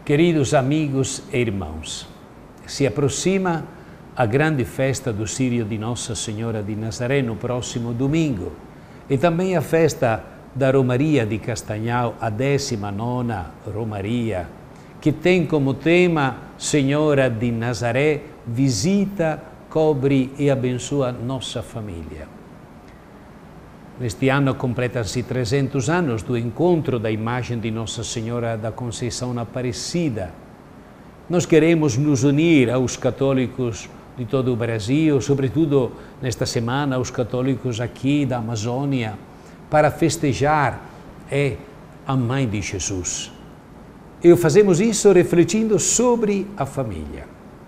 Queridos amigos e irmãos, se aproxima a grande festa do Círio de Nossa Senhora de Nazaré no próximo domingo e também a festa da Romaria de Castanhal, a 19ª Romaria, que tem como tema Senhora de Nazaré, visita, cobre e abençoa nossa família. Neste ano completam-se 300 anos do encontro da imagem de Nossa Senhora da Conceição Aparecida. Nós queremos nos unir aos católicos de todo o Brasil, sobretudo nesta semana, aos católicos aqui da Amazônia, para festejar a Mãe de Jesus. E fazemos isso refletindo sobre a família.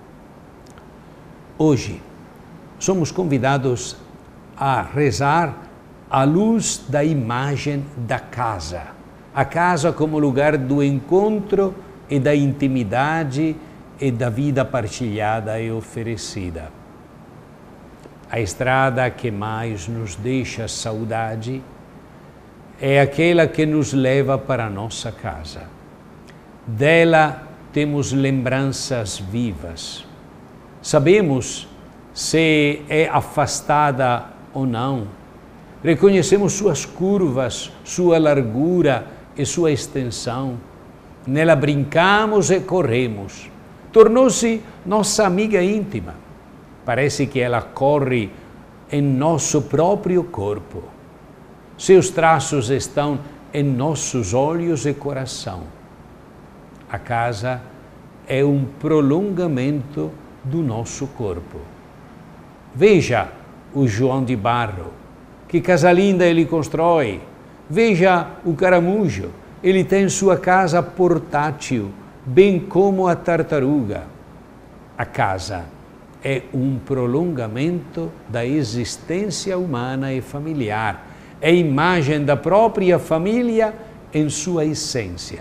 Hoje, somos convidados a rezar à luz da imagem da casa. A casa como lugar do encontro e da intimidade e da vida partilhada e oferecida. A estrada que mais nos deixa saudade é aquela que nos leva para a nossa casa. Dela temos lembranças vivas. Sabemos se é afastada ou não. Reconhecemos suas curvas, sua largura e sua extensão. Nela brincamos e corremos. Tornou-se nossa amiga íntima. Parece que ela corre em nosso próprio corpo. Seus traços estão em nossos olhos e coração. A casa é um prolongamento do nosso corpo. Veja o João de Barro, que casa linda ele constrói. Veja o caramujo, ele tem sua casa portátil, bem como a tartaruga. A casa é um prolongamento da existência humana e familiar. É imagem da própria família em sua essência.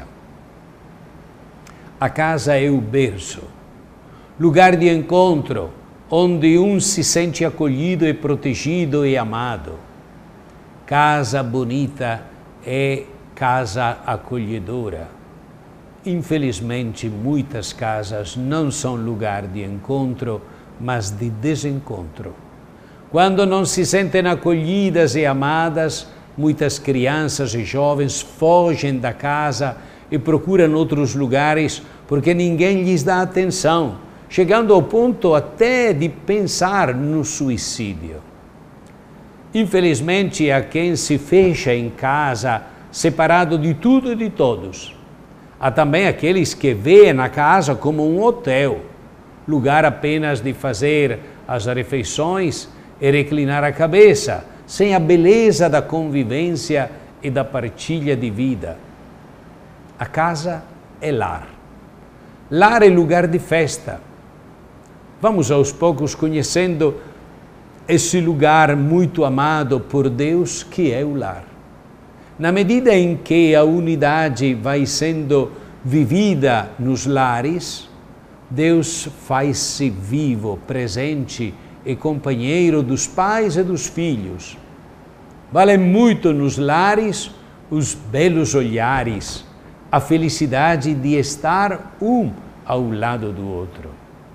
A casa é o berço, lugar de encontro, onde um se sente acolhido e protegido e amado. Casa bonita é casa acolhedora. Infelizmente, muitas casas não são lugar de encontro, mas de desencontro. Quando não se sentem acolhidas e amadas, muitas crianças e jovens fogem da casa e procuram outros lugares porque ninguém lhes dá atenção, chegando ao ponto até de pensar no suicídio. Infelizmente, há quem se fecha em casa, separado de tudo e de todos. Há também aqueles que veem a casa como um hotel, lugar apenas de fazer as refeições e reclinar a cabeça, sem a beleza da convivência e da partilha de vida. A casa é lar. Lar é lugar de festa. Vamos aos poucos conhecendo esse lugar muito amado por Deus que é o lar. Na medida em que a unidade vai sendo vivida nos lares, Deus faz-se vivo, presente e companheiro dos pais e dos filhos. Valem muito nos lares os belos olhares, a felicidade de estar um ao lado do outro.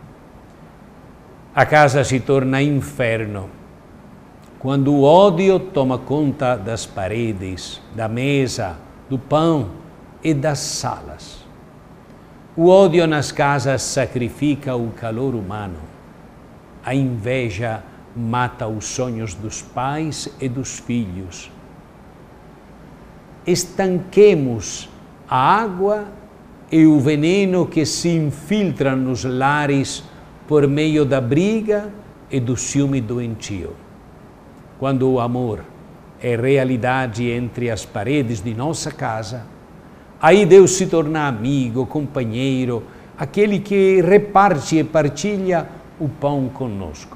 A casa se torna inferno quando o ódio toma conta das paredes, da mesa, do pão e das salas. O ódio nas casas sacrifica o calor humano. A inveja mata os sonhos dos pais e dos filhos. Estanquemos a água e o veneno que se infiltra nos lares por meio da briga e do ciúme doentio. Quando o amor é realidade entre as paredes de nossa casa, aí Deus se torna amigo, companheiro, aquele que reparte e partilha o pão conosco.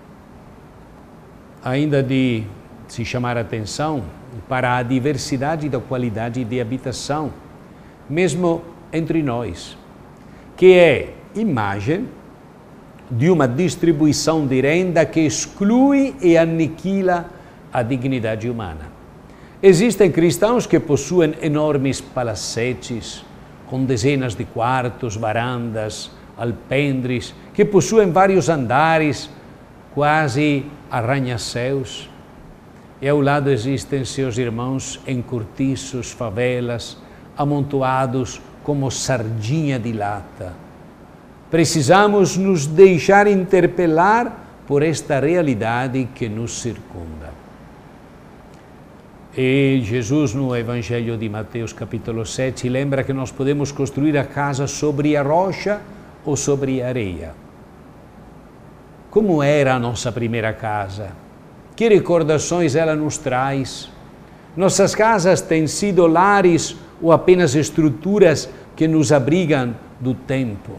Ainda de se chamar a atenção para a diversidade da qualidade de habitação, mesmo entre nós, que é imagem de uma distribuição de renda que exclui e aniquila a dignidade humana. Existem cristãos que possuem enormes palacetes, com dezenas de quartos, varandas, alpendres, que possuem vários andares, quase arranha-céus. E ao lado existem seus irmãos em cortiços, favelas, amontoados como sardinha de lata. Precisamos nos deixar interpelar por esta realidade que nos circunda. E Jesus, no Evangelho de Mateus, capítulo 7, lembra que nós podemos construir a casa sobre a rocha ou sobre a areia. Como era a nossa primeira casa? Que recordações ela nos traz? Nossas casas têm sido lares ou apenas estruturas que nos abrigam do tempo?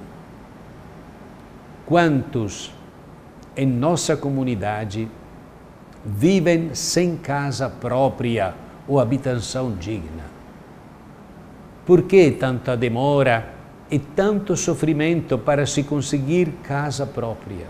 Quantos em nossa comunidade vivem sem casa própria ou habitação digna? Por que tanta demora e tanto sofrimento para se conseguir casa própria?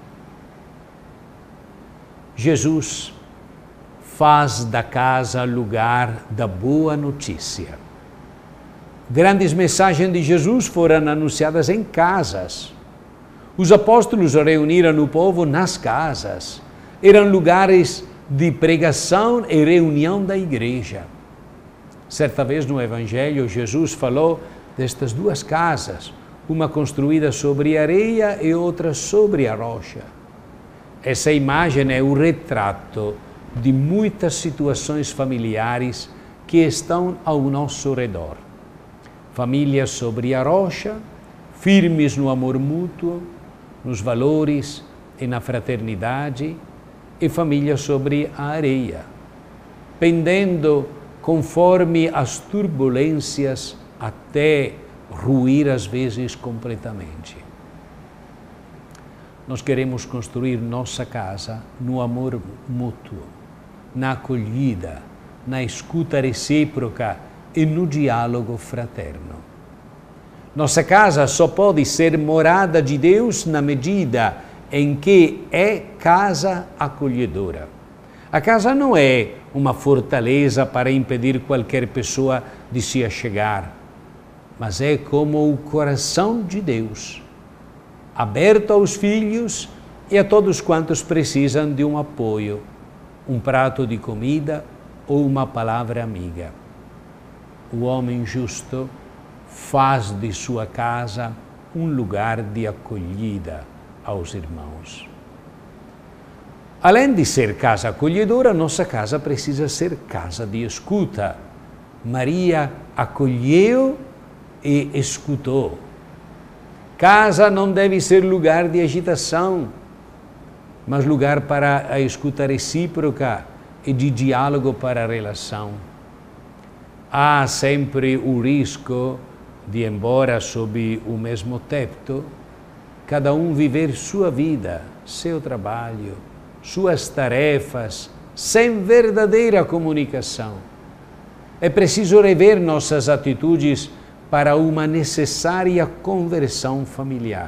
Jesus faz da casa lugar da boa notícia. Grandes mensagens de Jesus foram anunciadas em casas. Os apóstolos reuniram o povo nas casas. Eram lugares de pregação e reunião da igreja. Certa vez no Evangelho, Jesus falou destas duas casas, uma construída sobre areia e outra sobre a rocha. Essa imagem é o retrato de muitas situações familiares que estão ao nosso redor. Famílias sobre a rocha, firmes no amor mútuo, nos valores e na fraternidade, e famílias sobre a areia, pendendo conforme as turbulências até ruir às vezes completamente. Nós queremos construir nossa casa no amor mútuo, na acolhida, na escuta recíproca e no diálogo fraterno. Nossa casa só pode ser morada de Deus na medida em que é casa acolhedora. A casa não é uma fortaleza para impedir qualquer pessoa de se achegar, mas é como o coração de Deus, aberto aos filhos e a todos quantos precisam de um apoio, um prato de comida ou uma palavra amiga. O homem justo faz de sua casa um lugar de acolhida aos irmãos. Além de ser casa acolhedora, nossa casa precisa ser casa de escuta. Maria acolheu e escutou. Casa não deve ser lugar de agitação, mas lugar para a escuta recíproca e de diálogo para a relação. Há sempre o risco de, embora sob o mesmo teto, cada um viver sua vida, seu trabalho, suas tarefas, sem verdadeira comunicação. É preciso rever nossas atitudes para uma necessária conversão familiar.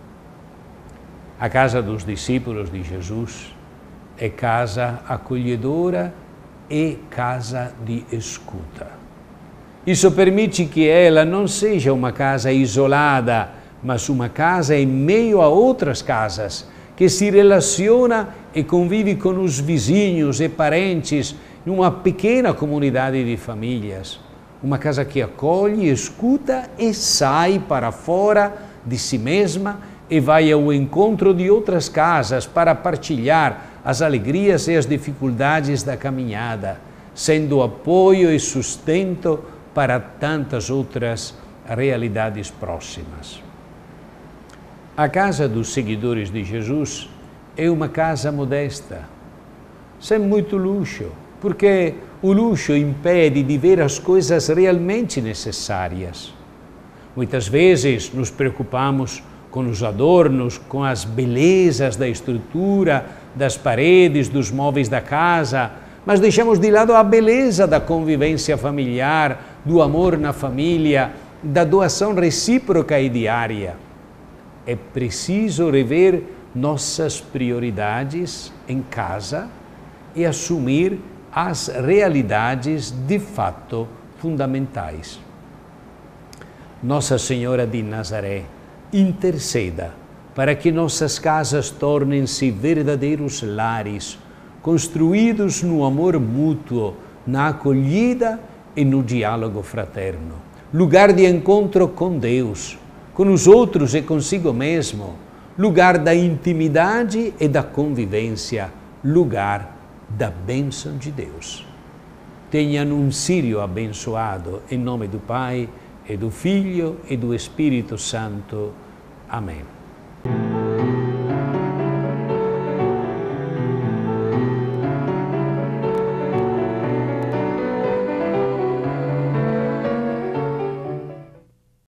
A casa dos discípulos de Jesus é casa acolhedora e casa de escuta. Isso permite que ela não seja uma casa isolada, mas uma casa em meio a outras casas, que se relaciona e convive com os vizinhos e parentes numa pequena comunidade de famílias. Uma casa que acolhe, escuta e sai para fora de si mesma e vai ao encontro de outras casas para partilhar as alegrias e as dificuldades da caminhada, sendo apoio e sustento para tantas outras realidades próximas. A casa dos seguidores de Jesus é uma casa modesta, sem muito luxo, porque o luxo impede de ver as coisas realmente necessárias. Muitas vezes nos preocupamos com os adornos, com as belezas da estrutura, das paredes, dos móveis da casa, mas deixamos de lado a beleza da convivência familiar, do amor na família, da doação recíproca e diária. É preciso rever nossas prioridades em casa e assumir as realidades de fato fundamentais. Nossa Senhora de Nazaré, interceda para que nossas casas tornem-se verdadeiros lares, construídos no amor mútuo, na acolhida e no diálogo fraterno. Lugar de encontro com Deus, com os outros e consigo mesmo. Lugar da intimidade e da convivência. Lugar da bênção de Deus. Tenham um Sírio abençoado, em nome do Pai, e do Filho e do Espírito Santo. Amém.